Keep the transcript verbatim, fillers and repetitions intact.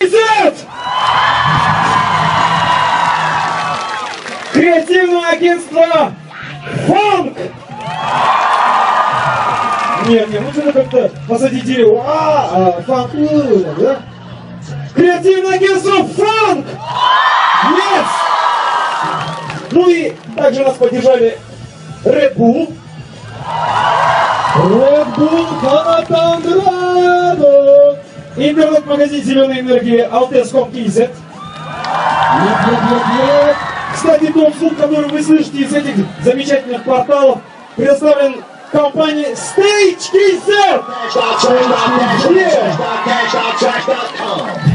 Креативное агентство Фанк! Нет, нет, ну что-то как-то посади дерево. А, а Фанк, да? Креативное агентство Фанк! Yes! Ну и также нас поддержали Red Bull. Red Bull Ханатандраду. Интернет-магазин зеленой энергии алтес точка ком точка кей зет. Кстати, тот звук, который вы слышите из этих замечательных порталов, предоставлен компанией Stage кей зет. Yeah.